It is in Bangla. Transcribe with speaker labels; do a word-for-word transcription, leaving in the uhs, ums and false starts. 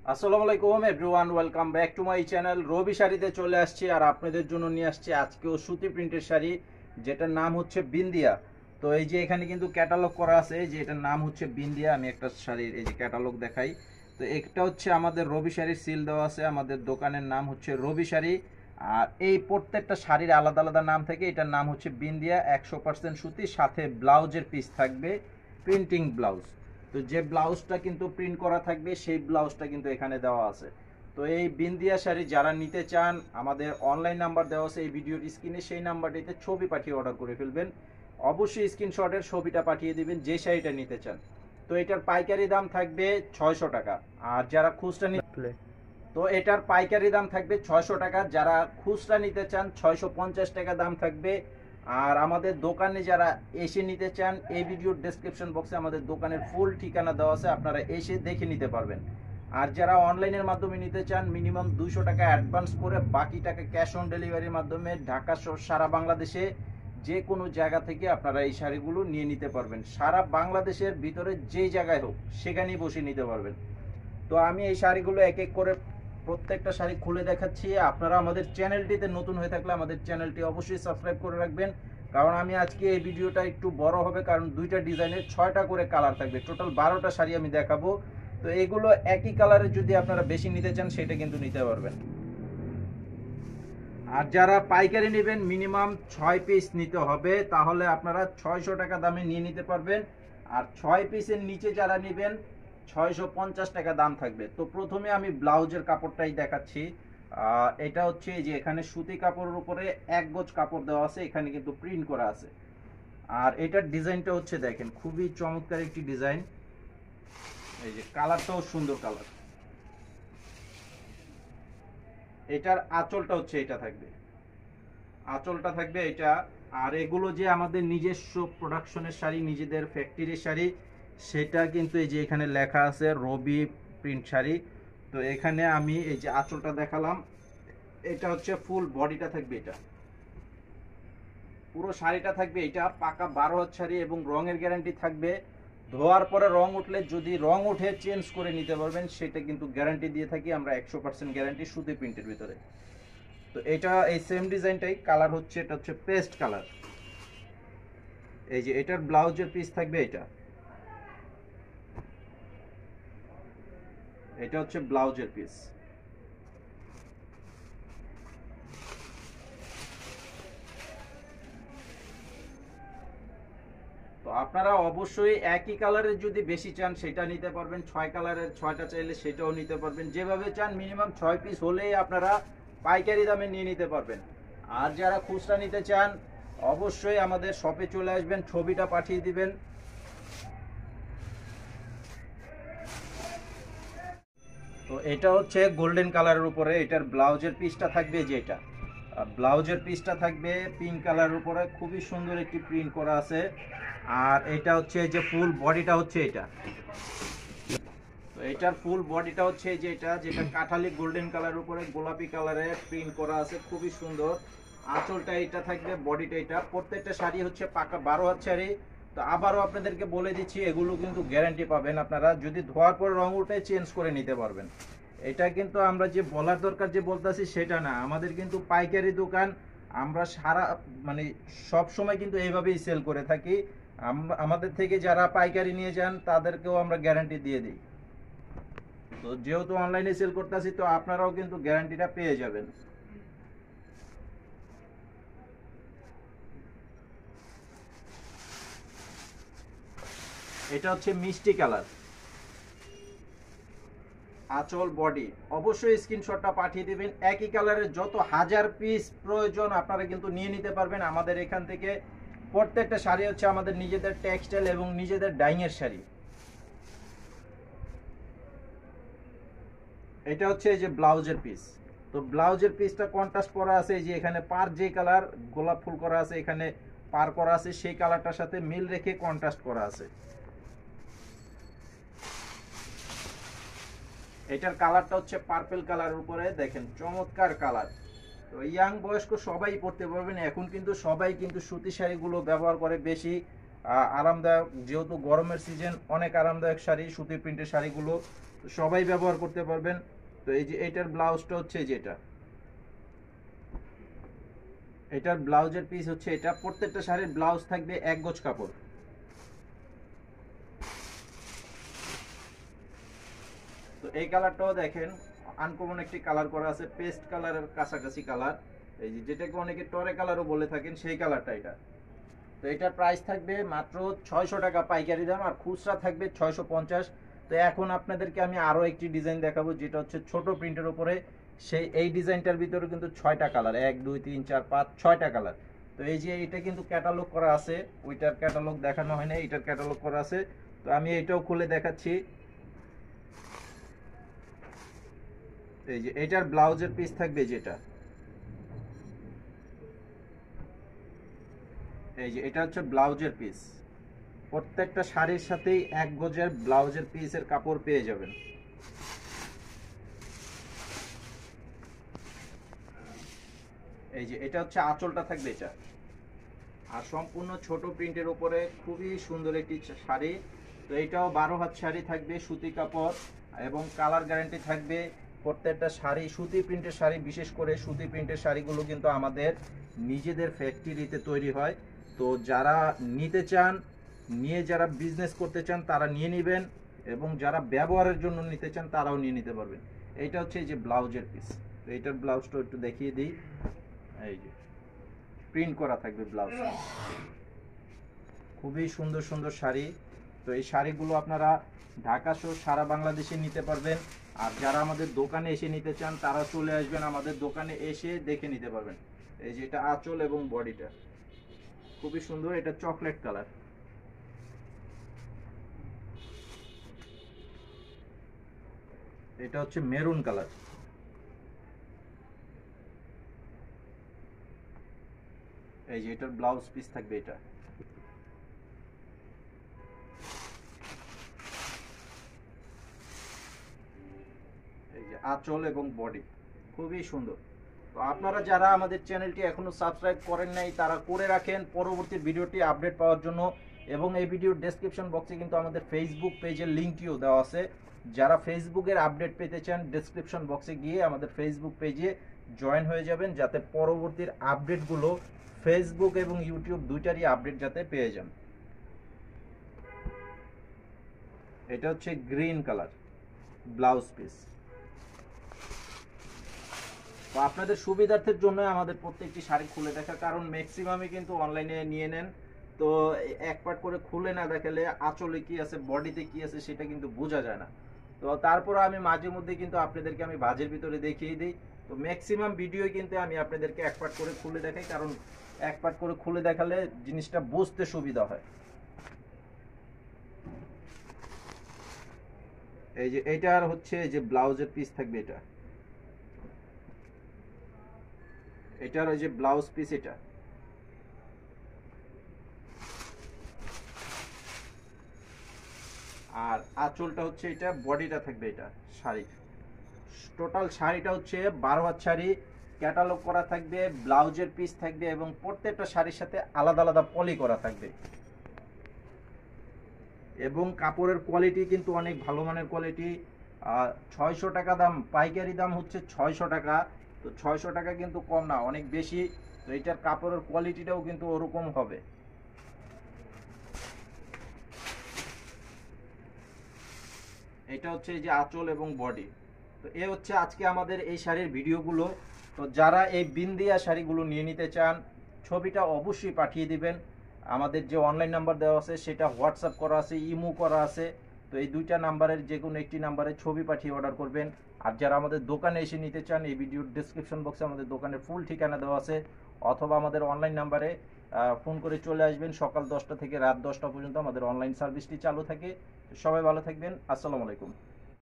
Speaker 1: আসসালামু আলাইকুম everyone, welcome back to my channel. Rabi শাড়িতে চলে আসছি আর আপনাদের জন্য নিয়ে আসছি আজকেও সুতি প্রিন্টের শাড়ি, যেটার নাম হচ্ছে বিন্দিয়া। তো এই যে এখানে কিন্তু ক্যাটালগ করা আছে যে এটার নাম হচ্ছে বিন্দিয়া। আমি একটা শাড়ির এই যে ক্যাটালগ দেখাই। তো একটা হচ্ছে আমাদের রবি শাড়ির সিল দেওয়া আছে, আমাদের দোকানের নাম হচ্ছে রবি শাড়ি। আর এই প্রত্যেকটা শাড়ির আলাদা আলাদা নাম থাকে, এটার নাম হচ্ছে বিন্দিয়া। একশো পার্সেন্ট সুতি, সাথে ব্লাউজের পিস থাকবে প্রিন্টিং ব্লাউজ। তো যে ব্লাউজটা কিন্তু প্রিন্ট করা থাকবে সেই ব্লাউজটা কিন্তু এখানে দেওয়া আছে। তো এই বিন্দিয়া শাড়ি যারা নিতে চান, আমাদের অনলাইন নাম্বার দেওয়া আছে এই ভিডিওর স্ক্রিনে, সেই নাম্বারটিতে ছবি পাঠিয়ে অর্ডার করে ফেলবেন। অবশ্যই স্ক্রিনশটের ছবিটা পাঠিয়ে দিবেন যে শাড়িটা নিতে চান। তো এটার পাইকারি দাম থাকবে ছয়শো টাকা, আর যারা খুচরা নিতে তো এটার পাইকারি দাম থাকবে ছয়শো টাকা, যারা খুচরা নিতে চান ছয়শো পঞ্চাশ টাকা দাম থাকবে। আর আমাদের দোকানে যারা এসে নিতে চান, এই ভিডিওর ডেসক্রিপশন বক্সে আমাদের দোকানের ফুল ঠিকানা দেওয়া আছে, আপনারা এসে দেখে নিতে পারবেন। আর যারা অনলাইনের মাধ্যমে নিতে চান, মিনিমাম দুইশো টাকা অ্যাডভান্স করে বাকি টাকা ক্যাশ অন ডেলিভারির মাধ্যমে ঢাকা সহ সারা বাংলাদেশে যে কোনো জায়গা থেকে আপনারা এই শাড়িগুলো নিয়ে নিতে পারবেন। সারা বাংলাদেশের ভিতরে যেই জায়গায় হোক সেখানেই বসে নিতে পারবেন। তো আমি এই শাড়িগুলো এক এক করে প্রত্যেকটা শাড়ি খুলে দেখাচ্ছি। আপনারা আমাদের চ্যানেলটিতে নতুন হয়ে থাকলে আমাদের চ্যানেলটি অবশ্যই সাবস্ক্রাইব করে রাখবেন, কারণ আমি আজকে এই ভিডিওটা একটু বড় হবে, কারণ দুইটা ডিজাইনের ছয়টা করে কালার থাকবে, টোটাল বারোটা শাড়ি আমি দেখাবো। তো এগুলো একই কালারের যদি আপনারা বেশি নিতে চান সেটা কিন্তু নিতে পারবেন। আর যারা পাইকারি নেবেন মিনিমাম ছয় পিস নিতে হবে, তাহলে আপনারা ছয়শো টাকা দামে নিয়ে নিতে পারবেন। আর ছয় পিসের নিচে যারা নেবেন ছয়শো পঞ্চাশ টাকা দাম থাকবে। তো প্রথমে আমি ব্লাউজের কাপড়টাই দেখাচ্ছি। এটা হচ্ছে যে এখানে সুতি কাপড়ের উপরে এক গজ কাপড় দেওয়া আছে, এখানে কিন্তু প্রিন্ট করা আছে। আর এটার ডিজাইনটা হচ্ছে দেখেন খুবই চমৎকার একটি ডিজাইন। এই যে কালারটাও সুন্দর কালার। এটার আঁচলটা হচ্ছে এটা থাকবে, আঁচলটা থাকবে এটা। আর এগুলো যে আমাদের নিজস্ব প্রোডাকশনের শাড়ি, নিজেদের ফ্যাক্টরির শাড়ি, সেটা কিন্তু এই যে এখানে লেখা আছে রবি প্রিন্ট শাড়ি। তো এখানে আমি এই যে আঁচলটা দেখালাম, এটা হচ্ছে ফুল বডিটা থাকবে, এটা পুরো শাড়িটা থাকবে। এটা পাকা বারো হাত শাড়ি এবং রঙের গ্যারান্টি থাকবে। ধোয়ার পরে রং উঠলে যদি রং উঠে চেঞ্জ করে নিতে পারবেন, সেটা কিন্তু গ্যারান্টি দিয়ে থাকি আমরা, একশো পার্সেন্ট গ্যারান্টি সুতি প্রিন্টের ভিতরে। তো এটা এই সেম ডিজাইনটাই, কালার হচ্ছে এটা হচ্ছে পেস্ট কালার। এই যে এটার ব্লাউজের পিস থাকবে এটা, এটা হচ্ছে ব্লাউজের পিস। তো আপনারা অবশ্যই একই কালারের যদি বেশি চান সেটা নিতে পারবেন, ছয় কালারের ছয়টা চাইলে সেটাও নিতে পারবেন, যেভাবে চান মিনিমাম ছয় পিস হলেই আপনারা পাইকারি দামে নিয়ে নিতে পারবেন। আর যারা খুচরা নিতে চান অবশ্যই আমাদের শপে চলে আসবেন, ছবিটা পাঠিয়ে দিবেন। তো এটা হচ্ছে গোল্ডেন কালারের উপরে, এটার ব্লাউজের পিসটা থাকবে যে এটা ব্লাউজের পিসটা থাকবে পিঙ্ক কালারের উপরে, খুবই সুন্দর একটি প্রিন্ট করা আছে। আর এটা হচ্ছে যে ফুল বডিটা হচ্ছে এটা, তো এটার ফুল বডিটা হচ্ছে যে এটা, যেটা কাঠালি গোল্ডেন কালারের উপরে গোলাপি কালারে প্রিন্ট করা আছে, খুবই সুন্দর। আঁচলটা এটা থাকবে, বডিটা এটা। প্রত্যেকটা শাড়ি হচ্ছে পাকা বারো হাত শাড়ি। তো আবারও আপনাদেরকে বলে দিচ্ছি, এগুলো কিন্তু গ্যারান্টি পাবেন আপনারা, যদি ধোয়ার পর রং উঠে চেঞ্জ করে নিতে পারবেন। এটা কিন্তু আমরা যে বলার দরকার যে বলতেছি সেটা না, আমাদের কিন্তু পাইকারি দোকান, আমরা সারা মানে সব সময় কিন্তু এইভাবেই সেল করে থাকি। আমরা আমাদের থেকে যারা পাইকারি নিয়ে যান তাদেরকেও আমরা গ্যারান্টি দিয়ে দিই। তো যেহেতু অনলাইনে সেল করতেছি, তো আপনারাও কিন্তু গ্যারান্টিটা পেয়ে যাবেন। এটা হচ্ছে মিষ্টি কালার, আঁচল বডি। অবশ্যই স্ক্রিনশটটা পাঠিয়ে দিবেন। একই কালারের যত হাজার পিস প্রয়োজন আপনারা কিন্তু নিয়ে নিতে পারবেন আমাদের এখান থেকে। প্রত্যেকটা শাড়ি হচ্ছে আমাদের নিজেদের টেক্সটাইল এবং নিজেদের ডাইংয়ের শাড়ি। এটা হচ্ছে এই যে ব্লাউজের পিস। তো ব্লাউজের পিসটা কন্ট্রাস্ট করা আছে, এই যে এখানে পার যে কালার গোলাপ ফুল করা আছে, এখানে পার করা আছে, সেই কালারটার সাথে মিল রেখে কন্ট্রাস্ট করা আছে। এটার কালারটা হচ্ছে পার্পল কালারের উপরে, দেখেন চমৎকার কালার। তো ইয়াং বয়স্ক সবাই পরতে পারবেন। এখন কিন্তু সবাই কিন্তু সুতি শাড়িগুলো ব্যবহার করে বেশি আরামদায়ক, যেহেতু গরমের সিজন, অনেক আরামদায়ক শাড়ি সুতি প্রিন্টের শাড়িগুলো। তো সবাই ব্যবহার করতে পারবেন। তো এই যে এটার ব্লাউজটা হচ্ছে যেটা, এটার ব্লাউজের পিস হচ্ছে এটা। প্রত্যেকটা শাড়ির ব্লাউজ থাকবে এক গজ কাপড়। তো এই কালারটাও দেখেন আনকমন একটি কালার করা আছে, পেস্ট কালারের কাছাকাছি কালার, এই যে যেটাকে অনেকে টরে কালারও বলে থাকেন সেই কালারটা এটা। তো এটার প্রাইস থাকবে মাত্র ছয়শো টাকা পাইকারি দাম, আর খুচরা থাকবে ছয়শো পঞ্চাশ। তো এখন আপনাদেরকে আমি আরও একটি ডিজাইন দেখাবো যেটা হচ্ছে ছোট প্রিন্টের উপরে। সেই এই ডিজাইনটার ভিতরে কিন্তু ছয়টা কালার, এক দুই তিন চার পাঁচ ছয়টা কালার। তো এই যে এটা কিন্তু ক্যাটালগ করা আছে, ওইটার ক্যাটালগ দেখানো হয় না, এটার ক্যাটালগ করা আছে। তো আমি এটাও খুলে দেখাচ্ছি। এই যে এটার ব্লাউজের পিস থাকবে যেটা, এই যে এটা হচ্ছে ব্লাউজের পিস। প্রত্যেকটা শাড়ির সাথেই এক গজের ব্লাউজের পিসের কাপড় পেয়ে যাবেন। এই যে এটা হচ্ছে আঁচলটা থাকবে এটা, আর সম্পূর্ণ ছোট প্রিন্টের উপরে খুবই সুন্দর একটি শাড়ি। তো এটাও বারো হাত শাড়ি থাকবে, সুতি কাপড় এবং কালার গ্যারান্টি থাকবে। প্রত্যেকটা শাড়ি সুতি প্রিন্টের শাড়ি, বিশেষ করে সুতি প্রিন্টের শাড়িগুলো কিন্তু আমাদের নিজেদের ফ্যাক্টরিতে তৈরি হয়। তো যারা নিতে চান, নিয়ে যারা বিজনেস করতে চান তারা নিয়ে নেবেন, এবং যারা ব্যবহারের জন্য নিতে চান তারাও নিয়ে নিতে পারবেন। এইটা হচ্ছে এই যে ব্লাউজের পিস। তো এইটার ব্লাউজটা একটু দেখিয়ে দিই। এই যে প্রিন্ট করা থাকবে ব্লাউজ, খুবই সুন্দর সুন্দর শাড়ি। তো এই শাড়িগুলো আপনারা ঢাকা সহ সারা বাংলাদেশে নিতে পারবেন। আর যারা আমাদের দোকানে এসে নিতে চান তারা চলে আসবেন, আমাদের দোকানে এসে দেখে নিতে পারবেন। এই যে এটা আঁচল এবং বডিটা খুবই সুন্দর, এটা চকলেট কালার। এটা হচ্ছে মেরুন কালার। এই যে এটার ব্লাউজ পিস থাকবে এটা। এই যে আঁচল এবং বডি খুবই সুন্দর। তো আপনারা যারা আমাদের চ্যানেলটি এখনো সাবস্ক্রাইব করেন নাই তারা করে রাখেন পরবর্তী ভিডিওটি আপডেট পাওয়ার জন্য। এবং এই ভিডিওর ডেসক্রিপশন বক্সে কিন্তু আমাদের ফেসবুক পেজের লিঙ্কটিও দেওয়া আছে। যারা ফেসবুকের আপডেট পেতে চান ডেসক্রিপশন বক্সে গিয়ে আমাদের ফেসবুক পেজে জয়েন হয়ে যাবেন, যাতে পরবর্তীর আপডেটগুলো ফেসবুক এবং ইউটিউব দুইটারই আপডেট যাতে পেয়ে যান। এটা হচ্ছে গ্রিন কালার ব্লাউজ পিস। তো আপনাদের সুবিধার্থের জন্য আমাদের প্রত্যেকটি শাড়ি খুলে দেখা, কারণ ম্যাক্সিমামই কিন্তু অনলাইনে নিয়ে নেন। তো এক পার্ট করে খুলে না দেখালে আঁচলে কি আছে বডিতে কি আছে সেটা কিন্তু বোঝা যায় না। তো তারপর আমি মাঝে মধ্যে কিন্তু আপনাদেরকে আমি বাজের ভিতরে দেখিয়ে দিই। তো ম্যাক্সিমাম ভিডিও কিন্তু আমি আপনাদেরকে এক পার্ট করে খুলে দেখাই, কারণ এক পার্ট করে খুলে দেখালে জিনিসটা বুঝতে সুবিধা হয়। এই যে এটার হচ্ছে যে ব্লাউজের পিস থাকবে এটা, এটার ওই যে ব্লাউজ পিস এটা। আর আঁচলটা হচ্ছে এটা, বডিটা থাকবে এটা শাড়ি। টোটাল শাড়িটা হচ্ছে বারো হাত শাড়ি, ক্যাটালগ করা থাকবে, ব্লাউজের পিস থাকবে এবং প্রত্যেকটা শাড়ির সাথে আলাদা আলাদা পলি করা থাকবে। এবং কাপড়ের কোয়ালিটি কিন্তু অনেক ভালো মানের কোয়ালিটি। ছয়শো টাকা দাম, পাইকারি দাম হচ্ছে ছয়শো টাকা। তো ছয়শো টাকা কিন্তু কম না, অনেক বেশি। তো এটার কাপড়ের কোয়ালিটিটাও কিন্তু ওরকম হবে। এটা হচ্ছে এই যে আঁচল এবং বডি। তো এ হচ্ছে আজকে আমাদের এই শাড়ির ভিডিওগুলো। তো যারা এই বিন্দিয়া শাড়িগুলো নিয়ে নিতে চান ছবিটা অবশ্যই পাঠিয়ে দিবেন। আমাদের যে অনলাইন নাম্বার দেওয়া আছে সেটা হোয়াটসঅ্যাপ করা আছে, ইমো করা আছে। তো এই দুইটা নাম্বারের যে কোনো একটি নাম্বারে ছবি পাঠিয়ে অর্ডার করবেন। আর যারা আমাদের দোকানে এসে নিতে চান এই ভিডিওর ডেসক্রিপশন বক্সে আমাদের দোকানের ফুল ঠিকানা দেওয়া আছে, অথবা আমাদের অনলাইন নাম্বারে ফোন করে চলে আসবেন। সকাল দশটা থেকে রাত দশটা পর্যন্ত আমাদের অনলাইন সার্ভিসটি চালু থাকে। সবাই ভালো থাকবেন, আসসালামু আলাইকুম।